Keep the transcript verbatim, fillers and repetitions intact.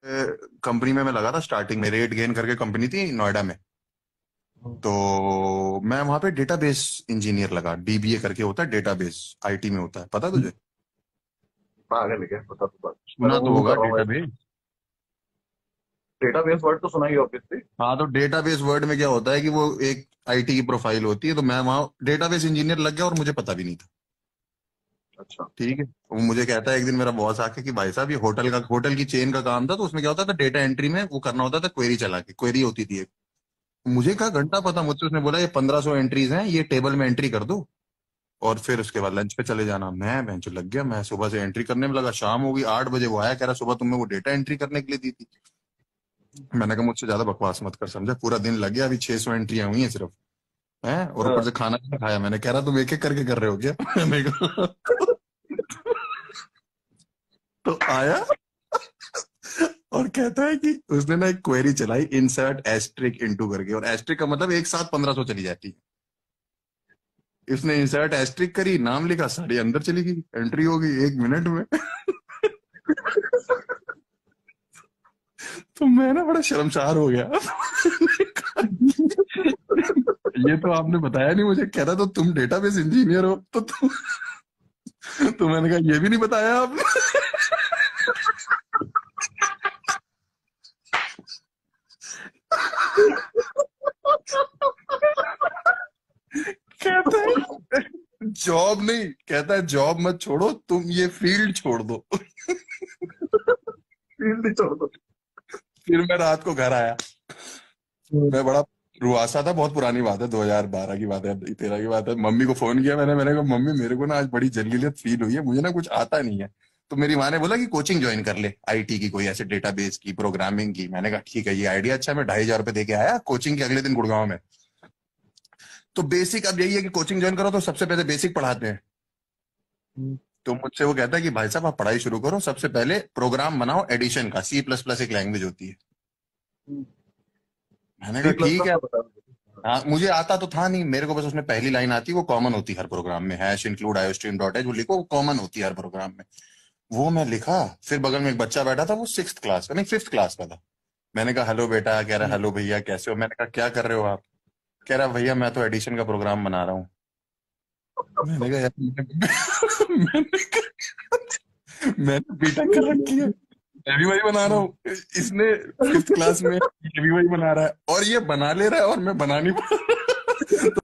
Company में मैं लगा था स्टार्टिंग में, रेट गेन करके कंपनी थी नोएडा में। हम्म। तो मैं वहां पे डेटाबेस इंजीनियर लगा, डीबीए करके होता है, डेटाबेस आईटी में होता है, पता तुझे? पागल है क्या? पता तो बात, मैं सुना वो तो वो होगा कर रहा हूँ। डेटाबेस। डेटाबेस वर्ड तो सुना ही ऑब्वियसली। हाँ, तो डेटाबेस वर्ड में क्या होता है कि वो एक आईटी की प्रोफाइल होती है, तो मैं वहाँ डेटाबेस इंजीनियर लग गया और मुझे पता भी नहीं था। अच्छा। ठीक है, वो मुझे कहता है एक दिन मेरा बॉस आके कि भाई साहब ये होटल का, होटल की चेन का काम था, तो उसमें क्या होता था, डेटा एंट्री में वो करना होता था, क्वेरी चला के, क्वेरी होती थी एक। मुझे कहा घंटा पता मुझसे, उसने बोला ये पंद्रह सौ एंट्रीज हैं, ये टेबल में एंट्री कर दो और फिर उसके बाद लंच पे चले जाना। मैं बेंच लग गया, मैं सुबह से एंट्री करने में लगा, शाम हो गई, आठ बजे वो आया, कह रहा सुबह तुमने वो डेटा एंट्री करने के लिए दी थी। मैंने कहा मुझसे ज्यादा बकवास मत कर, समझा, पूरा दिन लग गया, अभी छह सौ एंट्रियां हुई हैं सिर्फ, हैं, और ऊपर हाँ। से खाना भी नहीं खाया। मैंने कह रहा तुम एक एक करके कर रहे हो क्या? मैंने कहा तो आया और कहता है कि उसने ना एक क्वेरी चलाई, इंसर्ट एस्ट्रिक इनटू करके, और एस्ट्रिक का मतलब एक साथ पंद्रह सौ चली जाती है। इसने इंसर्ट एस्ट्रिक करी, नाम लिखा, सारी अंदर चली गई, एंट्री हो गई एक मिनट में। तो मैं ना बड़ा शर्मसार हो गया। ये तो आपने बताया नहीं मुझे, कह रहा तो तुम डेटाबेस इंजीनियर हो, तो तुम, तो मैंने कहा ये भी नहीं बताया आपने। कहता है जॉब नहीं, कहता है जॉब मत छोड़ो तुम, ये फील्ड छोड़ दो। फील्ड ही छोड़ दो। फिर मैं रात को घर आया, हम्म। मैं बड़ा रुआसा था, बहुत पुरानी बात है, दो हज़ार बारह की बात है, तेरह की बात है। मम्मी को फोन किया मैंने, मैंने कहा मम्मी मेरे को ना आज बड़ी जलीलियत फील हुई है, मुझे ना कुछ आता नहीं है। तो मेरी माँ ने बोला कि कोचिंग ज्वाइन कर ले, आईटी की, कोई ऐसे डेटाबेस की, प्रोग्रामिंग की। मैंने कहा ठीक है, ये आइडिया अच्छा है। मैं ढाई हजार रुपये दे के आया कोचिंग के अगले दिन गुड़गांव में। तो बेसिक अब यही है कि कोचिंग ज्वाइन करो तो सबसे पहले बेसिक पढ़ाते हैं। हम्म। तो मुझसे वो कहता है कि भाई साहब आप पढ़ाई शुरू करो, सबसे पहले प्रोग्राम बनाओ एडिशन का, सी प्लस प्लस एक लैंग्वेज होती है। मैंने सी कहा प्लस ठीक प्लस है। तो बता मुझे। हाँ। हाँ, मुझे आता तो था नहीं, मेरे को बस उसमें पहली लाइन आती, वो कॉमन होती है हर प्रोग्राम में, hash include iostream dot h, वो लिखो, वो कॉमन होती है हर प्रोग्राम में। वो मैं लिखा। फिर बगल में एक बच्चा बैठा था, वो सिक्स क्लास का, नहीं फिफ्थ क्लास का था। मैंने कहा हेलो बेटा, कह रहा हम्म। हेलो भैया कैसे हो? मैंने कहा क्या कर रहे हो आप? कह रहा भैया मैं तो एडिशन का प्रोग्राम बना रहा हूँ। मैंने कहा यार मैंने मैंने बीटेक कर रखी है, मैं भी वही बना रहा हूँ। इसने फिफ्थ क्लास में ये भी वही बना रहा है, और ये बना ले रहा है और मैं बना नहीं पा रहा।